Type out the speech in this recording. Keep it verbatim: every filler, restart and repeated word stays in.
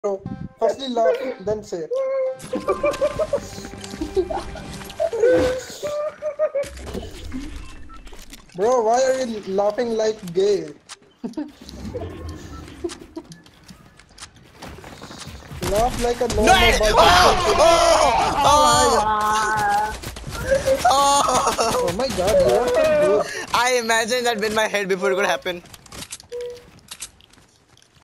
bro. Firstly laugh, then say. Bro, why are you laughing like gay? Laugh like a normal No! person. Oh! Oh, oh my god, you are so good. I imagined that with my head before it could happen.